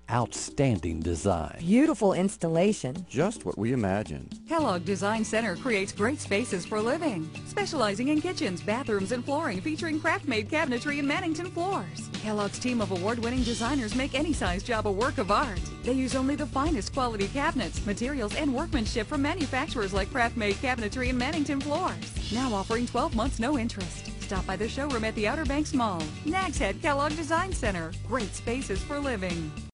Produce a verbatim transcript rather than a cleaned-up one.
Outstanding design. Beautiful installation. Just what we imagined. Kellogg Design Center creates great spaces for living, specializing in kitchens, bathrooms, and flooring featuring craft-made cabinetry and Mannington floors. Kellogg's team of award-winning designers make any size job a work of art. They use only the finest quality cabinets, materials, and workmanship from manufacturers like craft-made cabinetry and Mannington floors. Now offering twelve months no interest. Stop by their showroom at the Outer Banks Mall. Nags Head Kellogg Design Center. Great spaces for living.